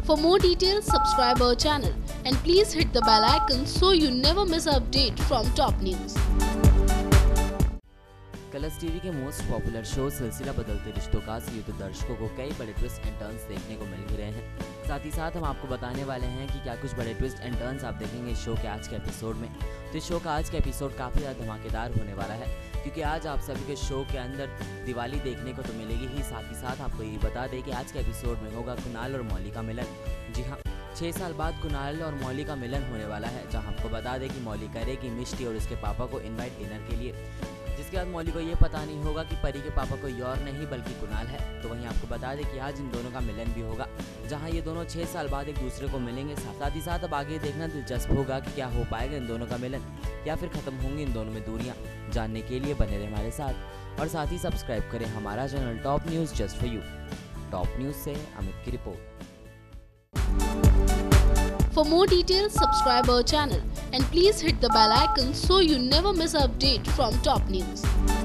For more details, subscribe our channel and please hit the bell icon so you never miss an update from top news. Colors TV के most popular show Silsila Badalte रिश्तों का संयुक्त दर्शकों को कई बड़े twist and turns देखने को मिल ही रहे हैं। साथ ही साथ हम आपको बताने वाले हैं कि क्या कुछ बड़े ट्विस्ट एंड टर्न्स आप देखेंगे इस शो के आज के एपिसोड में। तो इस शो का आज का एपिसोड काफ़ी ज़्यादा धमाकेदार होने वाला है, क्योंकि आज आप सभी के शो के अंदर दिवाली देखने को तो मिलेगी ही, साथ ही साथ आपको ये बता दें कि आज के एपिसोड में होगा कुणाल और मौली का मिलन। जी हाँ, 6 साल बाद कुणाल और मौली का मिलन होने वाला है, जहां आपको बता दें कि मौली करेगी मिष्टी और उसके पापा को इनवाइट डिनर के लिए, जिसके बाद मौली को ये पता नहीं होगा कि परी के पापा कोई और नहीं बल्कि कुणाल है। तो वहीं आपको बता दें कि आज इन दोनों का मिलन भी होगा, जहां ये दोनों 6 साल बाद एक दूसरे को मिलेंगे। साथ ही साथ अब आगे देखना दिलचस्प होगा कि क्या हो पाएगा इन दोनों का मिलन या फिर खत्म होंगी इन दोनों में दूरियां। जानने के लिए बने रहे हमारे साथ और साथ ही सब्सक्राइब करें हमारा channel top news just for you. Top news से अमित की report. For more details, subscribe our channel and please hit the bell icon so you never miss an update from top news.